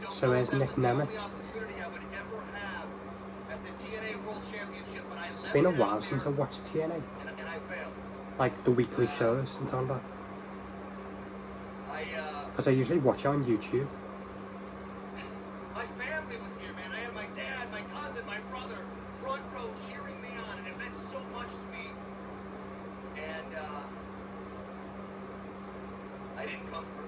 So there's Nick Nemeth. It's been a while since I watched TNA. Like the weekly shows I'm talking about. Because I usually watch it on YouTube. My family was here, man. I had my dad, my cousin, my brother, front row cheering me on, and it meant so much to me. And I didn't come through.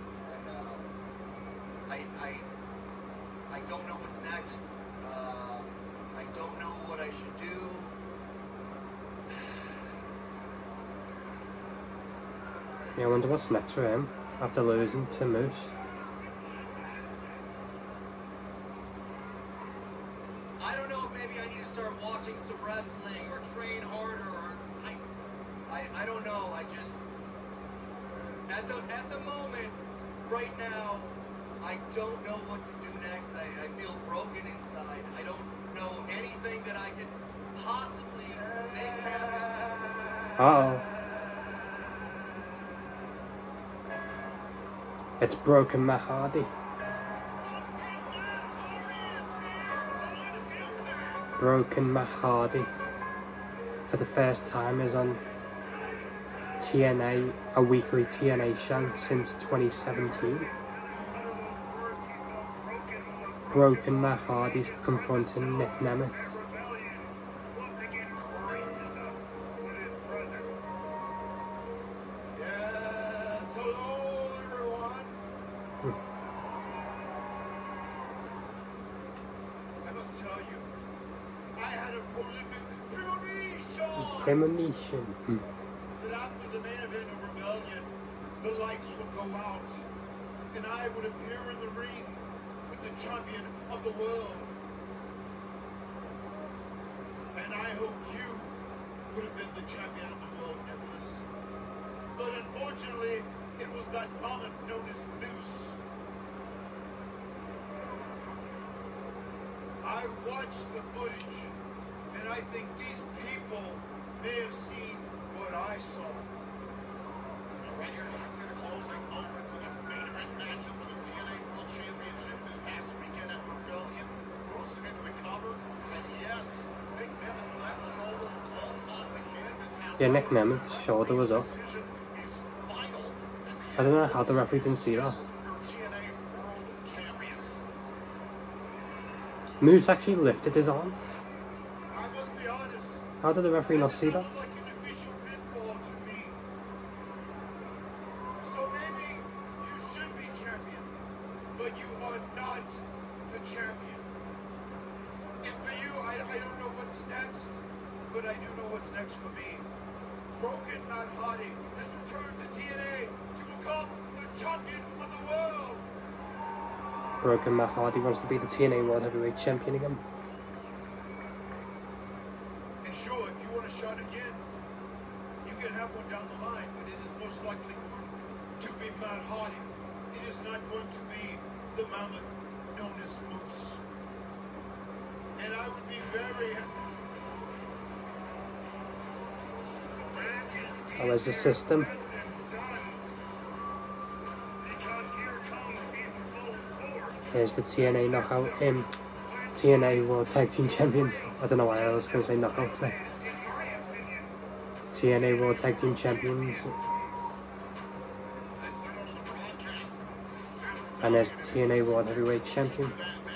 And I don't know what's next. I don't know what I should do. Yeah, I wonder what's next for him after losing to Moose. I don't know if maybe I need to start watching some wrestling or train harder, or I don't know. I just at the moment right now I don't know what to do next. I feel broken inside. I don't know anything that I could possibly make happen. Uh-oh. It's Broken Matt Hardy. Broken Matt Hardy, for the first time, is on TNA, a weekly TNA show since 2017. Broken Matt Hardy's confronting Nick Nemeth. Yes, hello everyone. I must tell you, I had a prolific Premonition. That after the main event of Rebellion, the lights would go out, and I would appear in the ring with the champion of the world. And I hope you would have been the champion of the world, Nicholas. But unfortunately, it was that mammoth known as Moose. I watched the footage, and I think these people may have seen what I saw. Right here, you can see the closing moments of the main event matchup for the TNA World Championship this past weekend at Rebellion. Moose into the cover, and yes, Nick Nemeth's left shoulder was off the canvas. Yeah, Nick Nemeth's shoulder was up. I don't know how the referee didn't see that. Moose actually lifted his arm. I must be honest. How did the referee not see that? Like an official pinfall to me. So maybe you should be champion, but you are not the champion. And for you, I don't know what's next, but I do know what's next for me. Broken Matt Hardy has returned to TNA to become the champion of the world. Broken Matt Hardy wants to be the TNA World Heavyweight Champion again. And sure, if you want a shot again, you can have one down the line, but it is most likely going to be Matt Hardy. It is not going to be the mammoth known as Moose. And I would be very happy. Oh, there's the system. Here's the TNA knockout in TNA World Tag Team Champions. I don't know why I was going to say knockouts there. TNA World Tag Team Champions. And there's the TNA World Heavyweight Champion.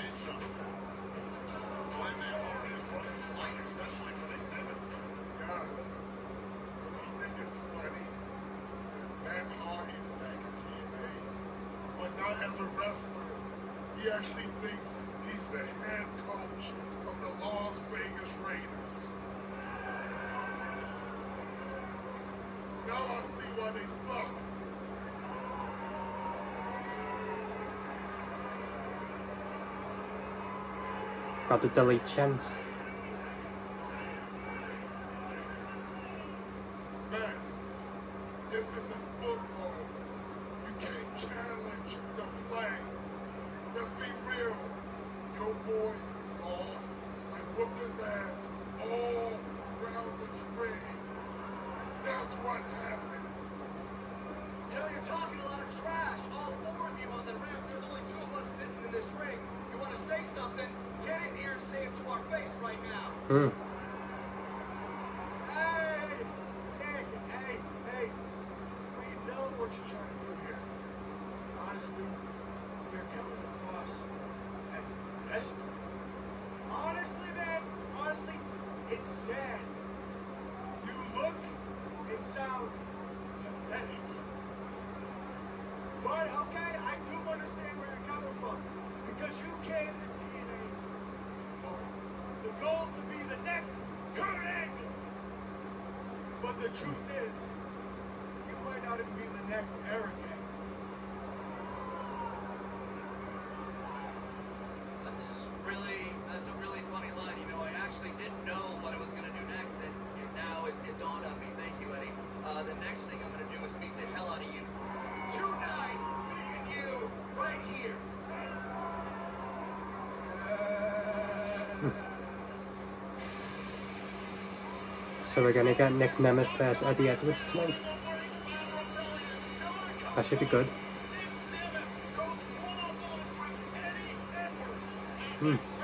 As a wrestler, he actually thinks he's the head coach of the Las Vegas Raiders. Now I see why they suck. Got the delete chance. Man, this isn't football. You can't challenge the play. Let's be real. Your boy lost. I whooped his ass all around this ring. And that's what happened. You know, you're talking a lot of trash. All four of you on the ring. There's only two of us sitting in this ring. something, get in here and say it to our face right now. Hey, Nick, hey. We know what you're trying to do here. Honestly, you're coming across as desperate. Honestly, man, it's sad. You look and sound pathetic. But, okay, I do understand where you're coming from. Because you came to TNA with the goal to be the next Kurt Angle. But the truth is, you might not even be the next Eric Angle. That's a really funny line. You know, I actually didn't know what I was going to do next, and now it dawned on me. Thank you, Eddie. The next thing I'm going to do is beat the hell out of you. Tonight, me and you, right here. So we're gonna get Nick Nemeth versus Eddie Edwards tonight. That should be good. Goes one-on-one with Eddie Edwards.